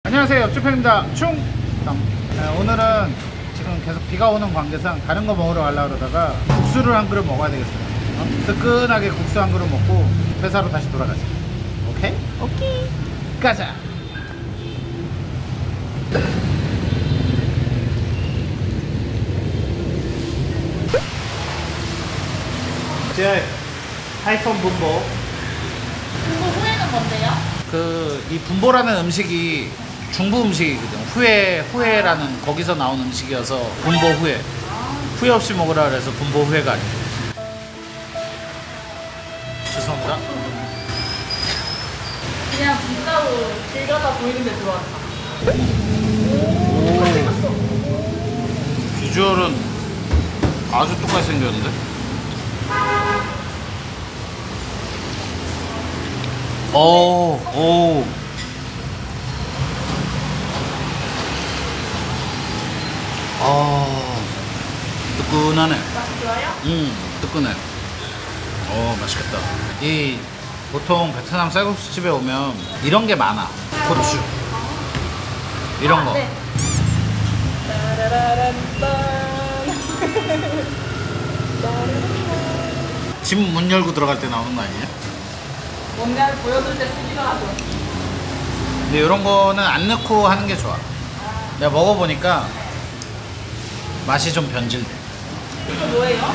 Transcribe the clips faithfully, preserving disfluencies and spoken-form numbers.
안녕하세요, 옆집형입니다. 충당. 네, 오늘은 지금 계속 비가 오는 관계상 다른 거 먹으러 가려고 그러다가 국수를 한 그릇 먹어야 되겠어요. 어? 뜨끈하게 국수 한 그릇 먹고 회사로 다시 돌아가자. 오케이? 오케이. 가자. 제 하이폰 분보. 분보 후에는 뭔데요? 그 이 분보라는 음식이 중부 음식이거든. 후회 후회라는 거기서 나온 음식이어서 분보 후회. 후회 없이 먹으라 그래서 분보 후회가 아니에요. 죄송합니다. 그냥 진짜로 길 가다 보이는데 들어왔다. 오. 비주얼은 아주 똑같이 생겼는데? 오, 오. 아, 뜨끈하네. 맛이 좋아요? 음, 뜨끈해. 어, 맛있겠다. 이 보통 베트남 쌀국수 집에 오면 이런 게 많아. 고추. 이런 거. 네. 집 문 열고 들어갈 때 나오는 거 아니에요? 뭔가를 보여줄 때 쓰기도 하죠. 근데 이런 거는 안 넣고 하는 게 좋아. 내가 먹어보니까 맛이 좀 변질돼. 이거 뭐예요?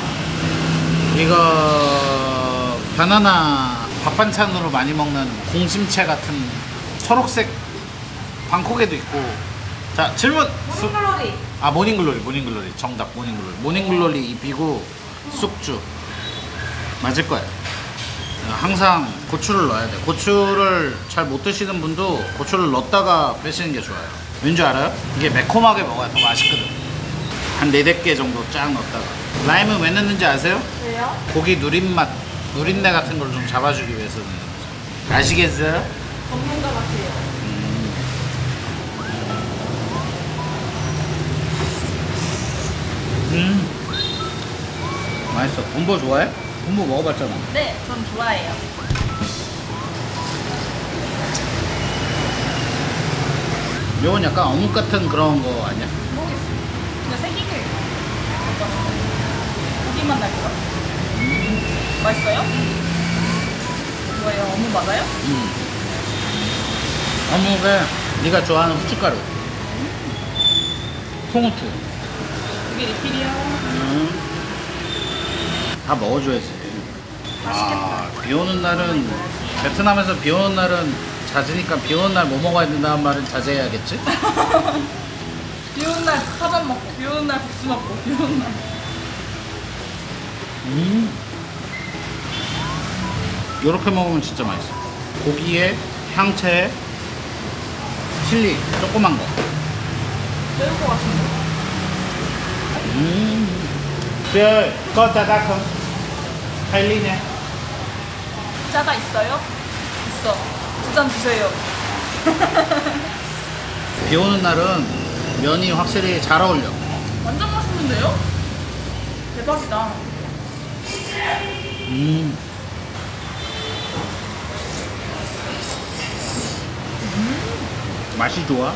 이거 바나나 밥 반찬으로 많이 먹는 공심채 같은 초록색 방콕에도 있고. 자, 질문! 모닝글로리. 아, 모닝글로리, 모닝글로리. 정답, 모닝글로리. 모닝글로리 잎이고 쑥주. 맞을 거야. 항상 고추를 넣어야 돼. 고추를 잘 못 드시는 분도 고추를 넣었다가 빼시는 게 좋아요. 왠지 알아요? 이게 매콤하게 먹어야 더 맛있거든. 한 네댓 개 정도 쫙 넣었다가. 라임은 왜 넣는지 아세요? 왜요? 고기 누린맛, 누린내 같은 걸 좀 잡아주기 위해서 넣는 거죠. 아시겠어요? 전문가 같아요. 음, 맛있어. 분보 좋아해? 분보 먹어봤잖아. 네, 전 좋아해요. 이건 약간 어묵 같은 그런 거 아니야? 모르겠어요. 그냥 생긴 게 고기만 날까? 음. 맛있어요? 뭐예요? 어묵 맞아요? 음. 어묵에 네가 좋아하는 후춧가루, 통후추. 이게 리필이요. 음. 다 먹어줘야지. 아, 비 오는 날은, 베트남에서 비 오는 날은 잦으니까 비 오는 날 뭐 먹어야 된다는 말은 자제해야겠지? 비 오는 날 파전 먹고, 비 오는 날 국수 먹고, 비 오는 날. 음. 요렇게 먹으면 진짜 맛있어. 고기에 향채에 칠리 조그만 거. 매울 것 같은데. 음. 뼈, có cha đắt không? hai ly nè. 짜다 있어요? 있어. 두 잔 주세요. 비 오는 날은 면이 확실히 잘 어울려. 완전 맛있는데요? 대박이다. 음. 음. 맛이 좋아.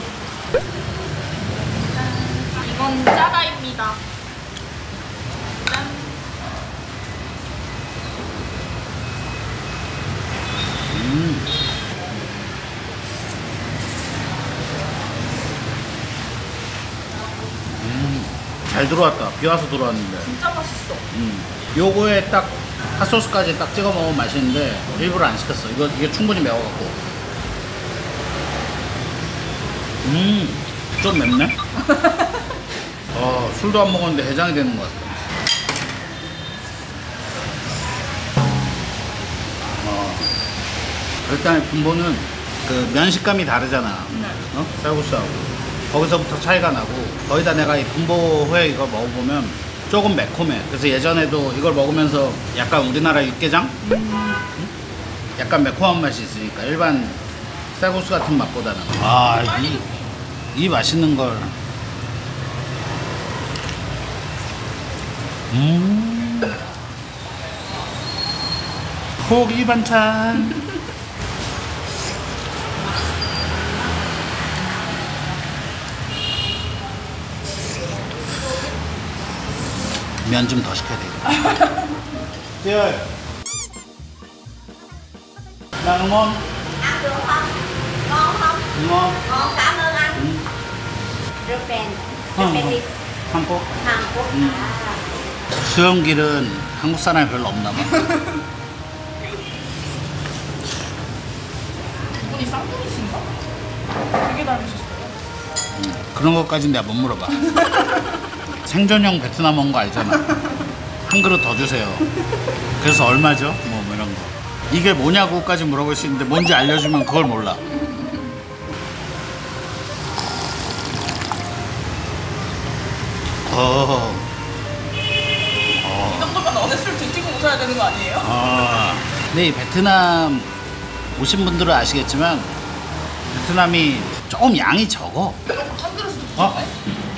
이건 짜다입니다. 짠. 음. 음. 잘 들어왔다. 비 와서 들어왔는데. 진짜 맛있어. 음. 요거에 딱 핫소스까지 딱 찍어 먹으면 맛있는데 일부러 안 시켰어. 이거 이게 충분히 매워갖고. 음. 좀 맵네. 어, 술도 안 먹었는데 해장이 되는 것 같아. 어. 일단 분보는 그 면 식감이 다르잖아. 네. 어? 쌀국수하고. 거기서부터 차이가 나고, 거기다 내가 이 분보회 이거 먹어보면 조금 매콤해. 그래서 예전에도 이걸 먹으면서 약간 우리나라 육개장? 음. 응? 약간 매콤한 맛이 있으니까 일반 쌀국수 같은 맛보다는. 아, 이, 이 맛있는 걸. 음. 고기 반찬. 면 좀 더 시켜야 되겠다. 찌얼. 나 응원. Ăn được không? Ngon không? 응원. Ngon, cảm ơn anh. 응. Japan. 응. Japan đi. 한국. Hàn Quốc. 응. À. 수영길은 한국 사람이 별로 없나 봐. 분이 쌍둥이신가? 되게 닮으셨어요. 그런 것까진 내가 못 물어봐. 생존형 베트남 온 거 알잖아. 한 그릇 더 주세요. 그래서 얼마죠? 뭐, 뭐 이런 거. 이게 뭐냐고까지 물어볼 수 있는데 뭔지 알려주면 그걸 몰라. 어. 이 정도면 어느 술 드시고 오셔야 되는 거 아니에요? 아. 근데 이 베트남 오신 분들은 아시겠지만 베트남이 조금 양이 적어. 한 그릇도 어? 드셨네?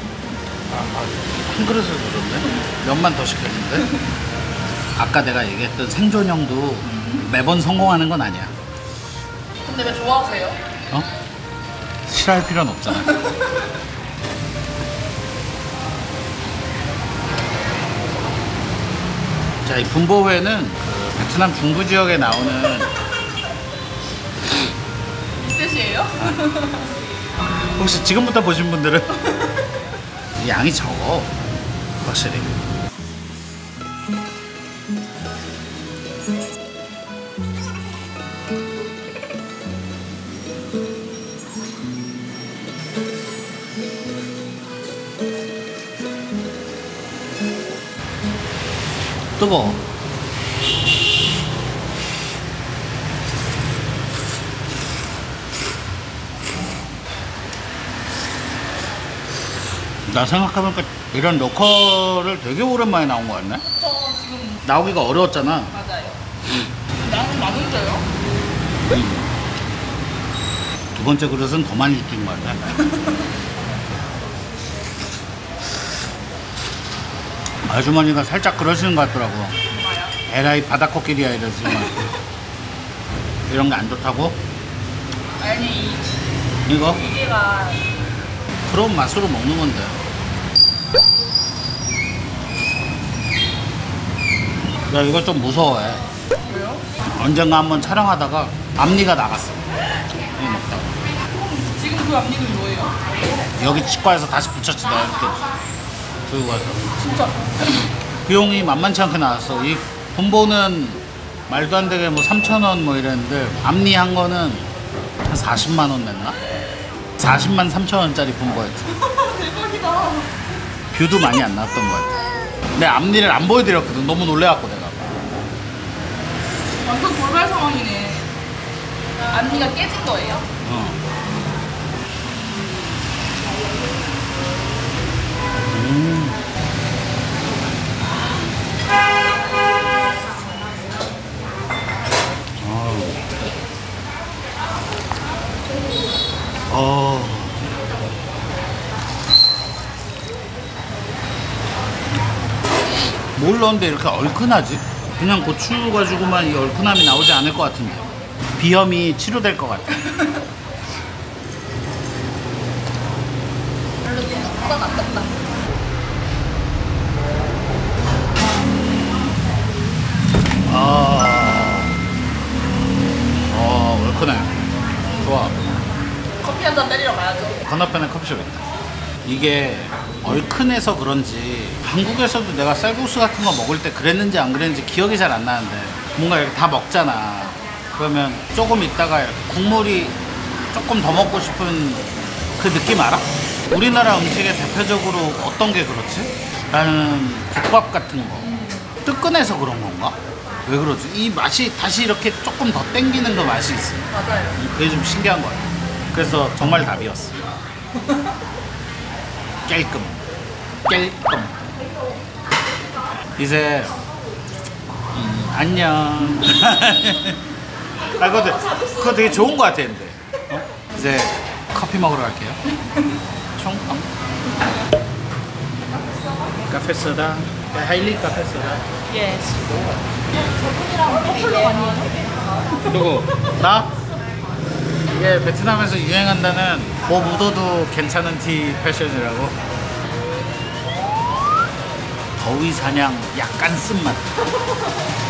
한 그릇을 들었네? 면만 더 시켰는데? 아까 내가 얘기했던 생존형도 매번 성공하는 건 아니야. 근데 왜 좋아하세요? 어? 싫어할 필요는 없잖아. 자, 이 분보회는 그 베트남 중부 지역에 나오는 미셋이에요? 혹시 지금부터 보신 분들은 양이 적어. 확실히. 뜨거워. 나 생각해보니까 이런 로컬을 되게 오랜만에 나온 거 같네. 저 지금 나오기가 어려웠잖아. 맞아요. 양은 많은데요? 두 번째 그릇은 더 많이 시킨 거 같네. 아주머니가 살짝 그러시는 것 같더라고. 뭐야? 에라이 바다코끼리야 이러지만 이런 게 안 좋다고? 아니 이 이거? 기계가 그런 맛으로 먹는 건데. 야, 이거 좀 무서워해. 왜요? 언젠가 한번 촬영하다가 앞니가 나갔어. 이거 먹다가. 지금 그 앞니는 뭐예요? 여기 치과에서 다시 붙였지, 내가 이렇게 들고 가서. 진짜 비용이 만만치 않게 나왔어. 이 분보는 말도 안 되게 뭐 삼천 원 뭐 이랬는데 앞니 한 거는 한 사십만 원 냈나? 사십만 삼천 원짜리 분보였지. 대박이다. 뷰도 많이 안 나왔던 거 같아. 내 앞니를 안 보여드렸거든. 너무 놀래갖고 내가. 완전 돌발 상황이네. 앞니가 깨진 거예요? 어. 음. 어. 어. 뭘 넣었는데 이렇게 얼큰하지? 그냥 고추 가지고만 이 얼큰함이 나오지 않을 것 같은데. 비염이 치료될 것 같아. 별로 생각보다 안 맵다. 아, 어, 얼큰해. 좋아. 커피 한 잔 때리러 가야죠. 건너편에 커피숍 있다. 이게 얼큰해서 그런지 한국에서도 내가 쌀국수 같은 거 먹을 때 그랬는지 안 그랬는지 기억이 잘 안 나는데 뭔가 이렇게 다 먹잖아. 그러면 조금 있다가 이렇게 국물이 조금 더 먹고 싶은 그 느낌 알아? 우리나라 음식의 대표적으로 어떤 게 그렇지? 나는 국밥 같은 거 뜨끈해서 그런 건가? 왜 그러지? 이 맛이 다시 이렇게 조금 더 땡기는 그 맛이 있어. 맞아요. 그게 좀 신기한 것 같아. 그래서 정말 답이었어. 깰끔 깰끔. 이제 음, 안녕. 아, 그거, 되게- 그거 되게 좋은 것 같아. 근데 어? 이제 커피 먹으러 갈게요. 총 어? 카페 소다. 하일리 카페 소다. 예. 누구? 나? 이게 베트남에서 유행한다는 뭐 묻어도 괜찮은 티 패션이라고. 더위 사냥 약간 쓴맛.